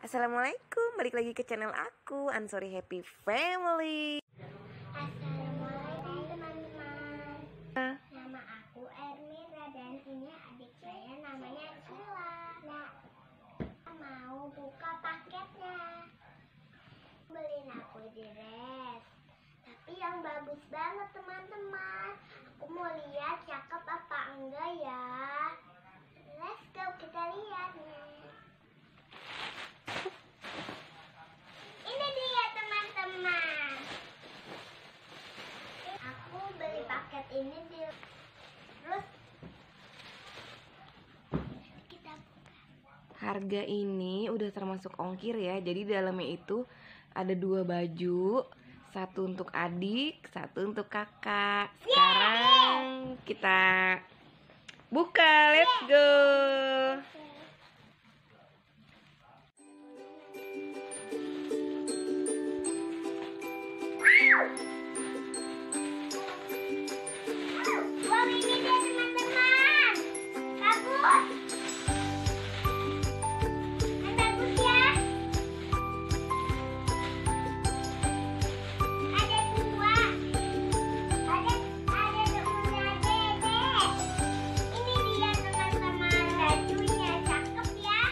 Assalamualaikum, balik lagi ke channel aku, Ansori Happy Family. Assalamualaikum teman-teman. Nama aku Ermira dan ini adik saya namanya Sila. Mau buka paketnya. Beliin aku dress, tapi yang bagus banget teman-teman. Aku mau lihat cakep apa enggak ya. Let's go, kita lihat nih. Ini dia teman-teman. Aku beli paket ini terus kita buka. Harga ini udah termasuk ongkir ya. Jadi dalamnya itu ada 2 baju, satu untuk adik, satu untuk kakak. Sekarang kita buka, let's go. Wow, ini dia teman-teman. Bagus. Kan bagus ya. Ada 2. Ada temennya Dede. Ini dia teman-teman, bajunya cakep ya.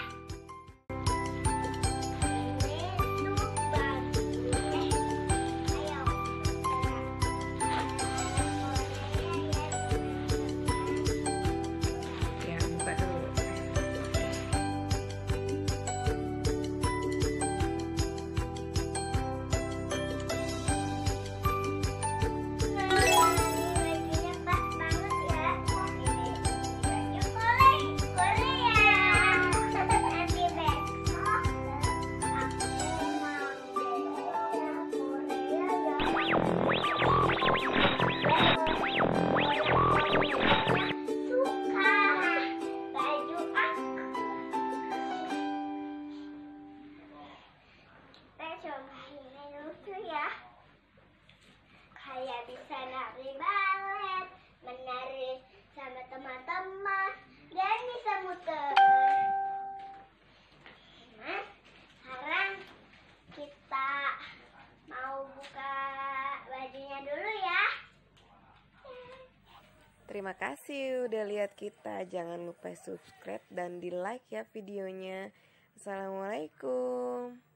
Ini tuh bagus. Ayo. Ya, buka dulu. Bajunya pas banget ya. Ini baju Korea. Nanti besok aku mau Korea suka baju aku. Kita coba ini lucu ya. Kayak bisa nari balet, menari sama teman-teman, dan bisa muter. Nah, sekarang kita mau buka bajunya dulu ya. Terima kasih udah lihat kita. Jangan lupa subscribe dan di like ya videonya. Assalamualaikum.